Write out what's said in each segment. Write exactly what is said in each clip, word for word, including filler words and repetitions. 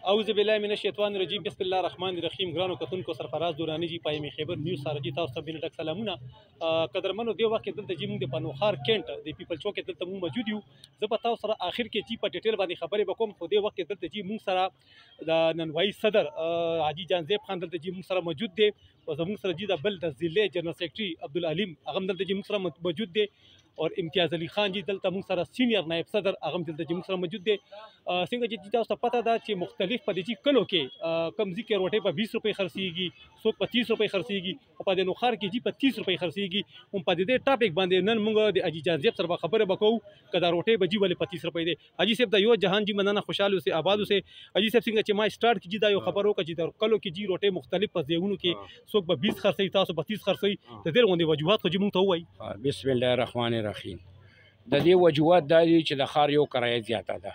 اعوذ بالله من الشیطان الرجیم بسم الله الرحمن الرحیم. ګرانو کتونکو سرفراز دورانی جی پای می خیبر نیوز سره جی تاسو ته بینه ډک سلامونه. قدرمنو دی وخت دلته جی موږ د پنوخار کینټ د پیپل چوک دلته موږ موجود یو. زه په تاسو سره اخر کې جی په ډیټیل باندې خبرې وکوم. خو دی وخت دلته جی موږ سره د ننوایی صدر حاجی جانزیب خان دلته جی موږ سره موجود دی او زموږ سره جی د بل د ضلع جنرال سیکرټري عبدالعلیم هغه دلته جی موږ سره موجود دی اور امتیاز علی خان جی دلته موږ سره سینیئر نائب صدر هغه دلته جی موږ سره موجود دی. څنګه چې تاسو ته پته ده چې مختلف په دې کلو کې کم ځای کې روټۍ په بیس روپۍ خرڅېږي، څوک په تیس روپۍ خرڅېږي او په دې نوخار کې جی په تیس روپۍ خرڅېږي. هم په دې ټاپک باندې نن موږ د حاجي جانزیب سره خبرې وکړو که دا روټۍ به جی ولې په تیس روپۍ دی. حاجي صاحب د یو جهان جی مننه، خوشحال اوسئ، آباد اوسئ. حاجي صاحب څنګه چې ما سټارټ کې جی دا یو خبر وکړه چې د کلو کې جی روټۍ مختلف په ځایونو کې څوک به بیس خرڅوي، تاسو په تیس خرڅوي، د دې غوندې وجوهات خو جی موږ ته ووایي. بسم الله الرحمن الرحیم. د دې وجوهات دا دي چې د ښار یو کرایه زیاته ده.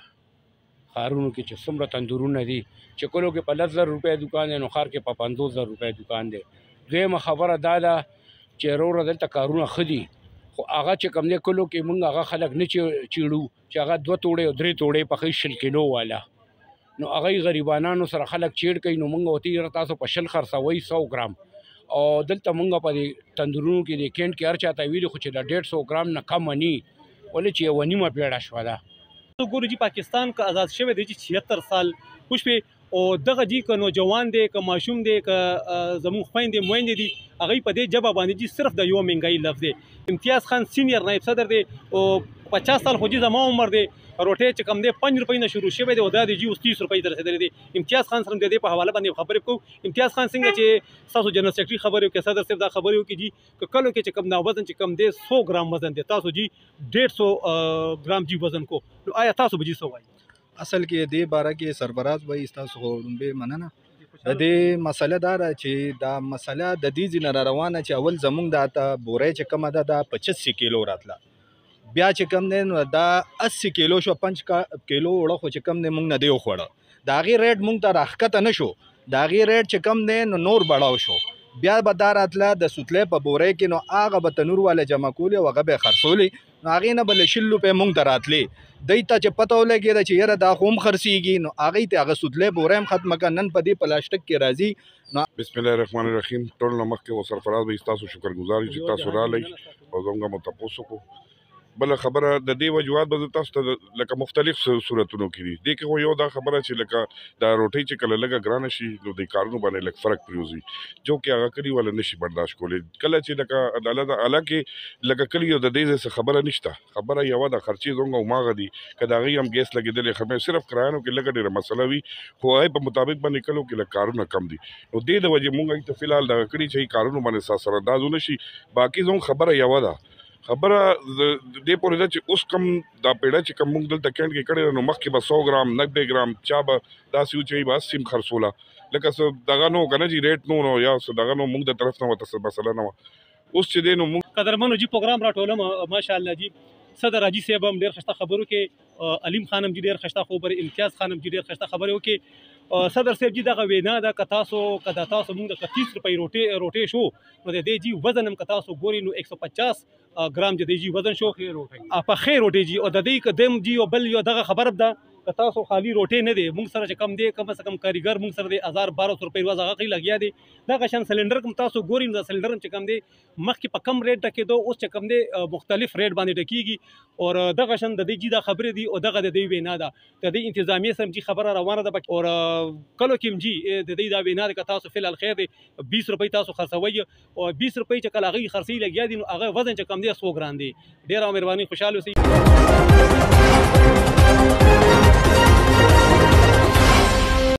ښارونو کې چې څومره تندورونه دي چې کلو کې په لس زر روپۍ دوکان دی نو ښار کې په پنځوس زر روپۍ دوکان دی. دویمه خبره دا ده چې وروره دلته کارونه ښه دي خو هغه چې کوم دی کلو کې موږ هغه خلک نه چیړو چې هغه دوه توړۍ او درې توړۍ پخوي شل کیلو والا، نو هغوی غریبانانو سره خلک چیړ کوي. نو موږ ورته یاره تاسو په شل خرڅوئ سو ګرام، او دلته موږ په دې تندورونو کې د کینټ کې هر چا ته ویلي خو چې د ډېړ سو ګرام نه کمه نی ولې چې یوه نیمه پیړه شوه ده. ګورو جی پاکستان که آزاد شوی دی جی چھہتر سال وشوې او دغه جی که نوجوان دی که ماشوم دی که زموږ خویندې مویندې دي هغوی په دې ژبه باندې جی صرف د یوه مهنګایي لفظ دی. امتیاز خان سینیئر نایب صدر دی او پچاس سال خو جی زما عمر دی. روټۍ چې کوم دی پنځ روپۍ نه شروع شوی دی او دا دی جی اوس تیس روپۍ ته رسېدلی دی. امتیاز خان سره د دې په حواله باندې خبرې کوو. امتیاز خان څنګه چې ستاسو جنرال سیکرټري خبرې وکړې، صدر صاحب دا خبرې وکړي جی که کلو کې چې کوم دا وزن چې کوم دی سو ګرام وزن دی، تاسو جی ډېړ سو ګرام جی وزن کو، نو آیا تاسو به جی څه وایي؟ اصل کې دې باره کې سربراز وایي ستاسو خو لومبې مننه. د دې مسله دا ده چې دا مسله د دې ځینه را روانه چې اول زموږ دا ته بورۍ چې کومه ده دا پچاسی کیلو راتله، بیا چې کم دی نو دا اسی کیلو شو، پنځ کیلو وړه خو چې کم دی موږ نه دی وخوړه. د هغې ریټ موږ ته راښکته نه شو، د هغې ریټ چې کم دی نو نور بړاو شو. بیا به دا راتله د سوتلی په بورۍ کې نو هغه به تنور والا جمع کولې او هغه به یې خرڅولې، نو هغې نه به له شل روپۍ موږ ته راتلې. دوی ته چې پته ولګېده چې یاره دا خو هم خرڅېږي نو هغوی ته هغه سوتلی بورۍ هم ختمه کړه. نن په دې پلاسټک کې راځي نو بسم الله الرحمن الرحیم. ټول نه مخکې و سرفراز به ستاسو شکرګزار یو چې تاسو راغلی او زموږ مو تپوس وکړو. بله خبره د دې وجوهات به زه تاسو ته لکه مختلف صورتونو کې دي. دې کې خو یو دا خبره چې لکه دا روټۍ چې کله لږه ګرانه شي نو د کارونو باندې لږ فرق پرېوځي جو کې هغه کلي والا نشي برداشت کولی. کله چې لکه الله تعالی کې لکه کلي یو د دې ځای څه خبره نشته، خبره یوه ده خرچې زموږ هماغه دي که د هغوی هم ګیس لګېدلې خبرې صرف کرایانو کې لږه ډېره مسله وي خو هغې په مطابق باندې کلو کې لږ کارونه کم دي. نو دې د وجې مونږ هغې ته فلحال دغه کړي چې کارونو باندې ساز سرانداز ونه شي. باقي زموږ خبره یوه ده، خبره دې پورې ده چې اوس کم دا پیړه چې کم موږ دلته کینټ کې کړې نو مخکې به سو ګرام نږدې ګرام چا به داسې وچوي به اسي هم خرڅوله لکه څه دغه نو که نه جي ریټ نو نو یا څه دغه نو موږ د طرف نه ورته څه مسله نه وه. اوس چې دی نو موږ قدرمنو جی پروګرام راټولم ماشاءالله جی صدر حاجي صاحب هم ډېر ښایسته خبرې وکړې، علیم خان هم جي ډېر ښایسته خبرې، امتیاز خان هم جي ډېر ښایسته خبرې وکړې. صدر صاحب جی دغه وینا ده که تاسو که دا تاسو موږ د که تیس روپۍ روټۍ روټۍ شو نو د دې جي وزن هم که تاسو ګورئ نو ایک سو پچاس ګرام د دې جي وزن شو پخې روټۍ جي. او د دې که دیم جي او بل یو دغه خبره ده که تاسو خالي روټۍ نه دی موږ سره چې کم دی کم از کم کاریګر موږ سره دی هزار بارہ سو روپۍ ورځ هغه قی لګیا دی. دغه شان سلنډر کوم تاسو ګورئ نو دا سلنډر هم چې کم دی مخکې په کم ریټ ډکېدو اوس چې کم دی مختلف ریټ باندې ډکېږي. او دغه شان د دې جي دا خبرې دي او دغه د دې وینا ده د دې انتظامیې سره جي خبره روانه ده. او کلو کې هم جي د دې دا وینا ده که تاسو فلحال خیر دی بیس روپۍ تاسو خرڅوئ او بیس روپۍ چې کله هغوی خرڅوي لګیا دي نو هغه وزن چې کم دی سو ګرام دی. ډېره مهرباني، خوشحال اوسئ.